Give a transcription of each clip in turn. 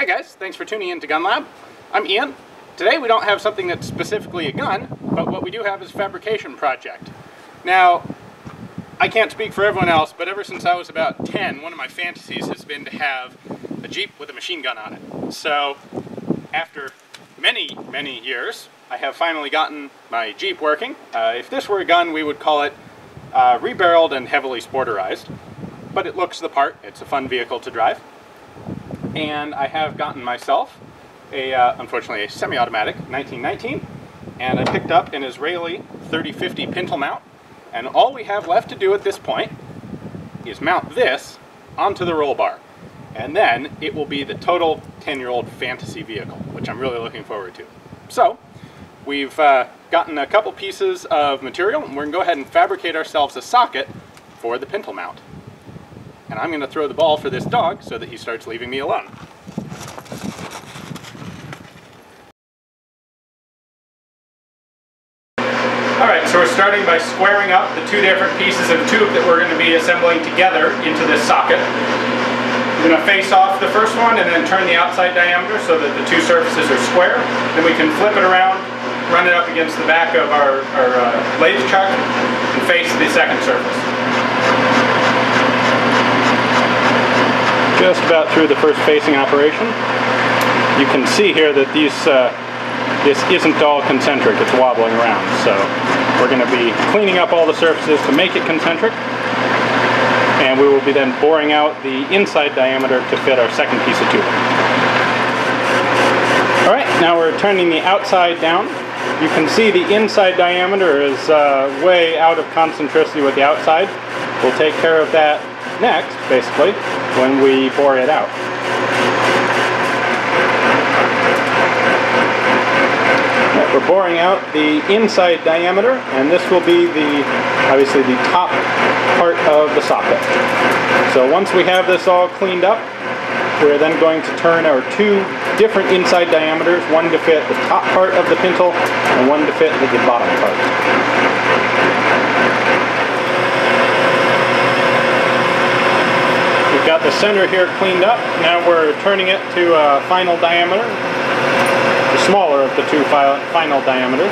Hey guys, thanks for tuning in to Gun Lab. I'm Ian. Today we don't have something that's specifically a gun, but what we do have is a fabrication project. Now, I can't speak for everyone else, but ever since I was about 10, one of my fantasies has been to have a Jeep with a machine gun on it. So, after many years, I have finally gotten my Jeep working. If this were a gun, we would call it rebarreled and heavily sporterized. But it looks the part. It's a fun vehicle to drive. And I have gotten myself unfortunately a semi-automatic 1919, and I picked up an Israeli 3050 pintle mount, and all we have left to do at this point is mount this onto the roll bar, and then it will be the total 10-year-old fantasy vehicle, which I'm really looking forward to. So we've gotten a couple pieces of material, and we're going to go ahead and fabricate ourselves a socket for the pintle mount. And I'm going to throw the ball for this dog so that he starts leaving me alone. Alright, so we're starting by squaring up the two different pieces of tube that we're going to be assembling together into this socket. We're going to face off the first one and then turn the outside diameter so that the two surfaces are square. Then we can flip it around, run it up against the back of our lathe chuck, and face the second surface. Just about through the first facing operation. You can see here that this isn't all concentric, it's wobbling around. So we're going to be cleaning up all the surfaces to make it concentric. And we will be then boring out the inside diameter to fit our second piece of tubing. Alright, now we're turning the outside down. You can see the inside diameter is way out of concentricity with the outside. We'll take care of that next, basically, when we bore it out. Right, we're boring out the inside diameter, and this will be obviously the top part of the socket. So once we have this all cleaned up, we're then going to turn our two different inside diameters, one to fit the top part of the pintle and one to fit the bottom part. We've got the center here cleaned up. Now we're turning it to a final diameter, the smaller of the two final diameters.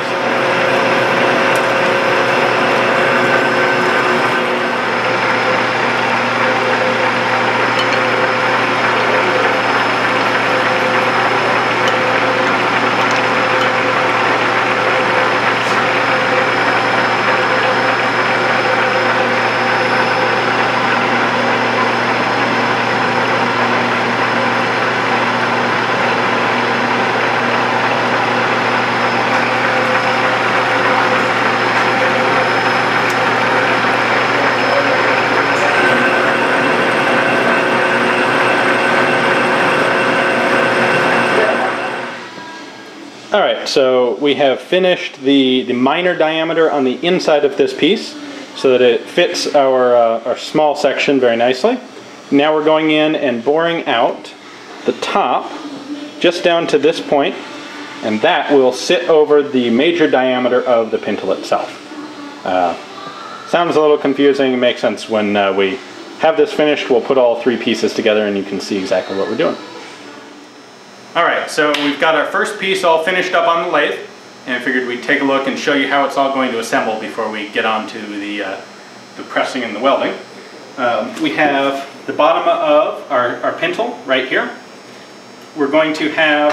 Alright, so we have finished the minor diameter on the inside of this piece so that it fits our small section very nicely. Now we're going in and boring out the top just down to this point, and that will sit over the major diameter of the pintle itself. Sounds a little confusing. It makes sense when we have this finished. We'll put all three pieces together and you can see exactly what we're doing. Alright, so we've got our first piece all finished up on the lathe, and I figured we'd take a look and show you how it's all going to assemble before we get on to the pressing and the welding. We have the bottom of our pintle right here. We're going to have,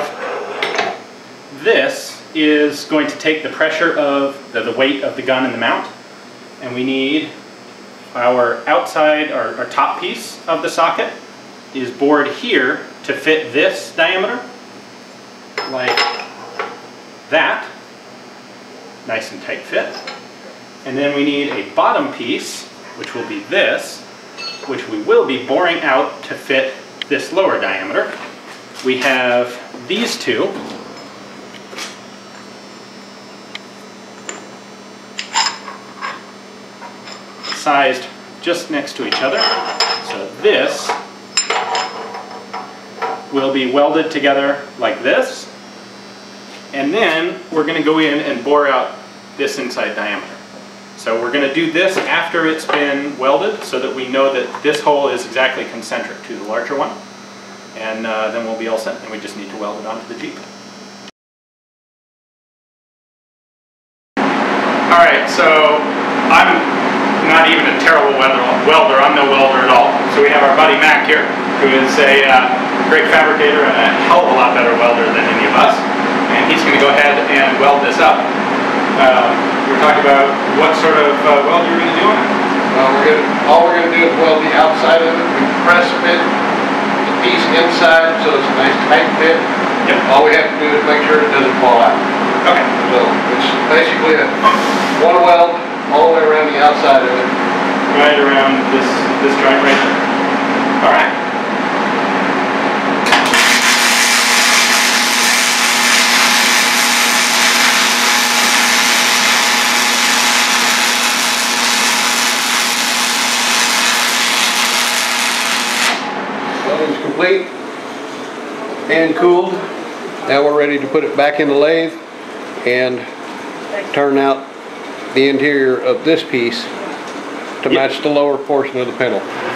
this is going to take the pressure of the weight of the gun and the mount, and we need our outside, our top piece of the socket is bored here to fit this diameter, like that, nice and tight fit. And then we need a bottom piece, which will be this, which we will be boring out to fit this lower diameter. We have these two. Sized just next to each other. So this will be welded together like this, and then we're going to go in and bore out this inside diameter. So we're going to do this after it's been welded so that we know that this hole is exactly concentric to the larger one. and then we'll be all set, and we just need to weld it onto the Jeep. Alright, so I'm not even a terrible welder. I'm no welder at all. So we have our buddy Mac here, who is a great fabricator and a hell of a lot better welder than any of us. And he's going to go ahead and weld this up. We're talking about what sort of weld you're going to do on it. All we're going to do is weld the outside of it. We press fit the piece inside so it's a nice tight fit. Yep. All we have to do is make sure it doesn't fall out. Okay. So it's basically one weld all the way around the outside of it. Right around this joint right here. All right. Welding's complete and cooled. Now we're ready to put it back in the lathe and turn out the interior of this piece to match the lower portion of the pintle.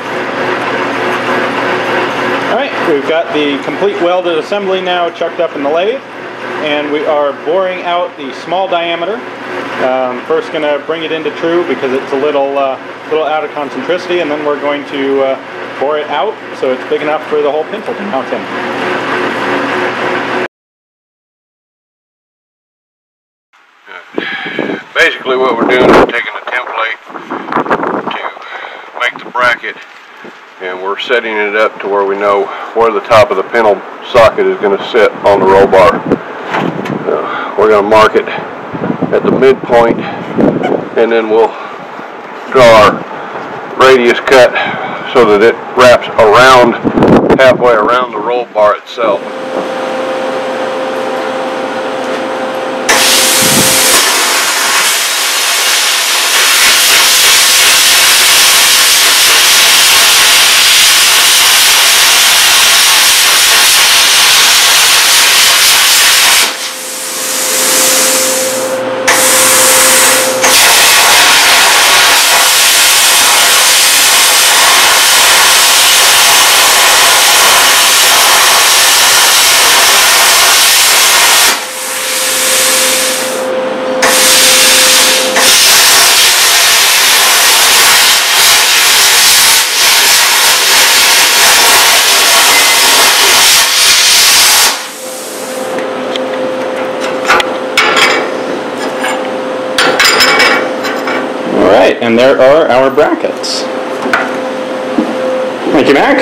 Alright, we've got the complete welded assembly now chucked up in the lathe, and we are boring out the small diameter. First going to bring it into true because it's a little out of concentricity, and then we're going to bore it out so it's big enough for the whole pintle to mount in. Basically what we're doing is taking a template to make the bracket, and we're setting it up to where we know where the top of the pintle socket is going to sit on the roll bar. We're going to mark it at the midpoint, and then we'll draw our radius cut so that it wraps around, halfway around the roll bar itself. And there are our brackets. Thank you, Mac.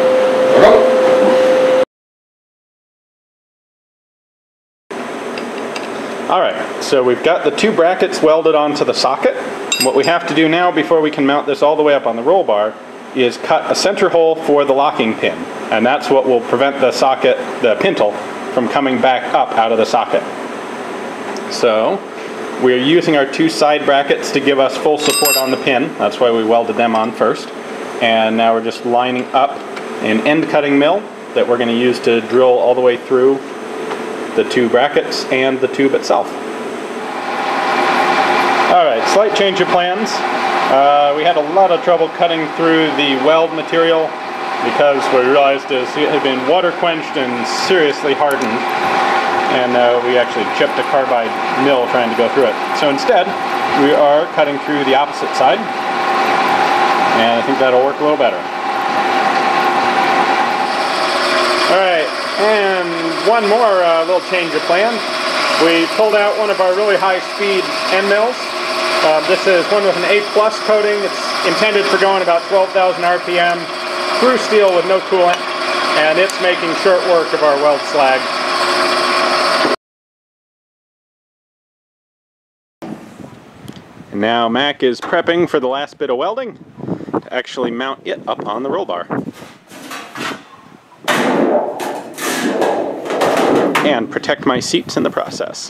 Alright, so we've got the two brackets welded onto the socket. What we have to do now before we can mount this all the way up on the roll bar is cut a center hole for the locking pin. And that's what will prevent the socket, the pintle, from coming back up out of the socket. So we're using our two side brackets to give us full support on the pin. That's why we welded them on first. And now we're just lining up an end cutting mill that we're going to use to drill all the way through the two brackets and the tube itself. Alright, slight change of plans. We had a lot of trouble cutting through the weld material because we realized it had been water quenched and seriously hardened. And we actually chipped a carbide mill trying to go through it. So instead, we are cutting through the opposite side, and I think that'll work a little better. Alright, and one more little change of plan. We pulled out one of our really high-speed end mills. This is one with an A+ coating. It's intended for going about 12,000 RPM through steel with no coolant, and it's making short work of our weld slag. Now Mac is prepping for the last bit of welding to actually mount it up on the roll bar. And protect my seats in the process.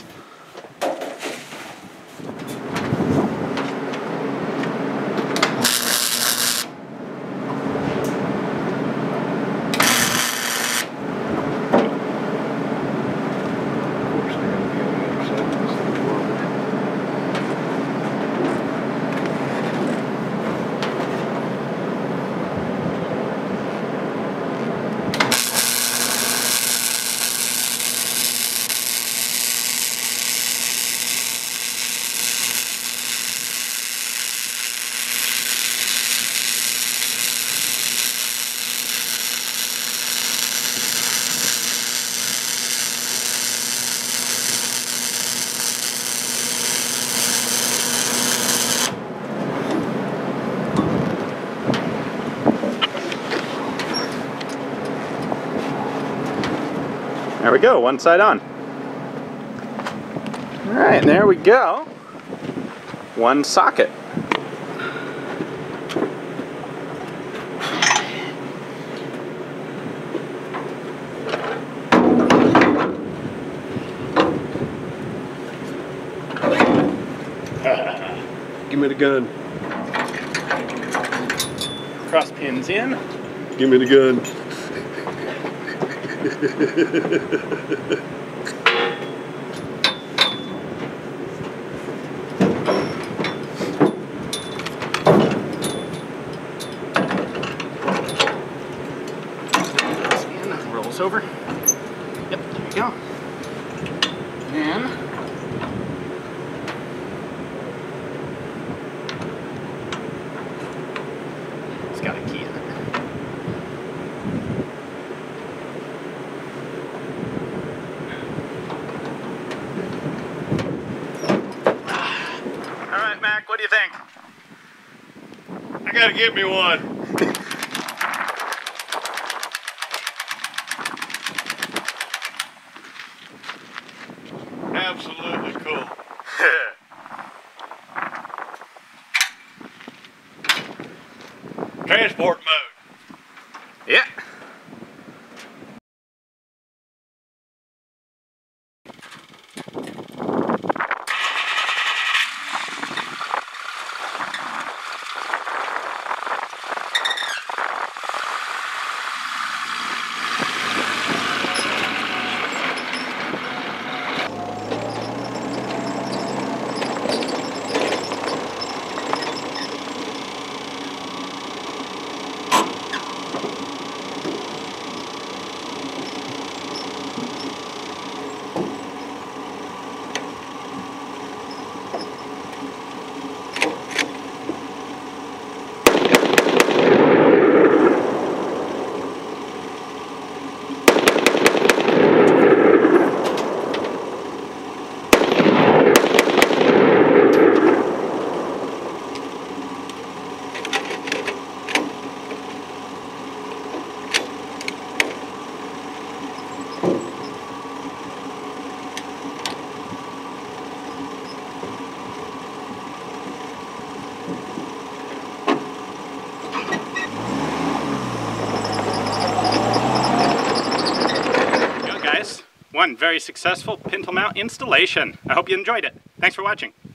There we go, one side on. Alright, there we go. One socket. Give me the gun. Cross pins in. Give me the gun. And rolls over. Yep, there you go. And it's got a key in it. All right, Mac, what do you think? I gotta get me one. Absolutely cool. Transport mode. Yeah. One very successful pintle mount installation. I hope you enjoyed it. Thanks for watching.